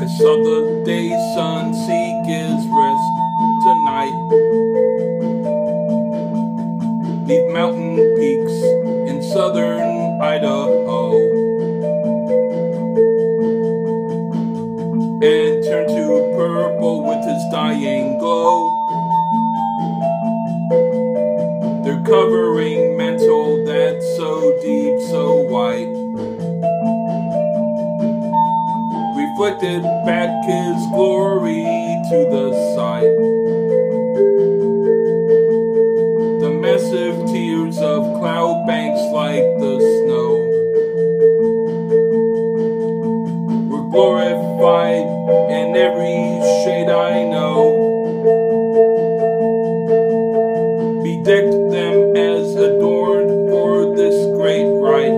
I saw the day's sun seek his rest tonight. Neath mountain peaks in southern Idaho, and turn to purple with his dying glow. They're covering mantle that's so deep, so white, reflected back his glory to the sight. The massive tiers of cloud banks like the snow were glorified in every shade I know. Bedecked them as adorned for this great rite.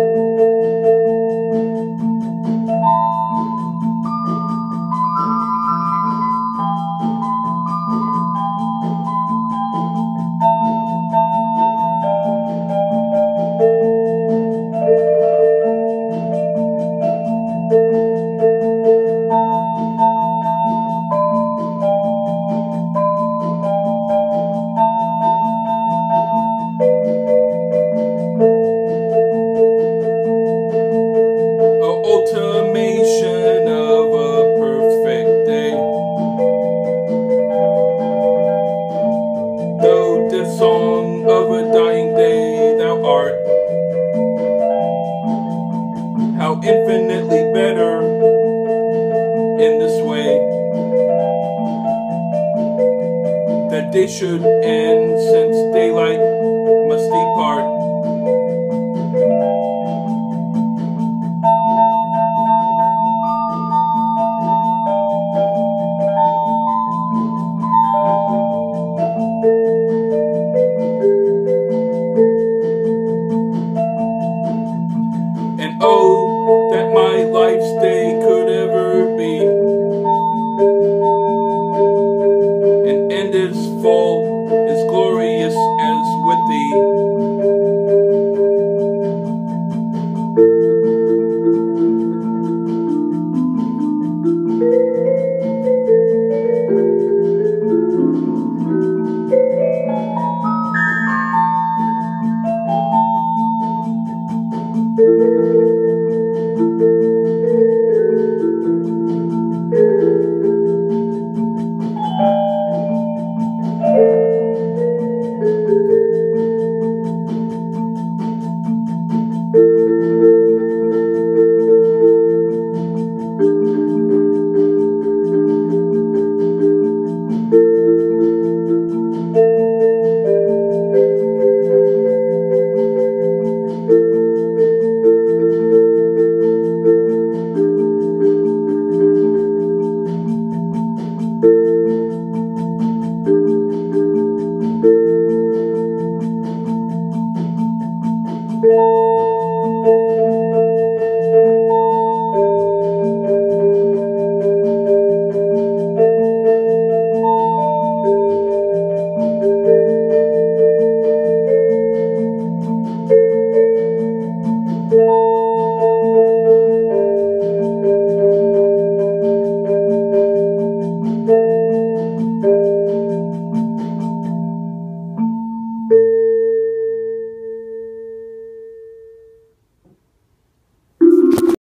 Ultimation of a perfect day. Though the song of a dying day thou art, how infinitely better in this way, that day should end since daylight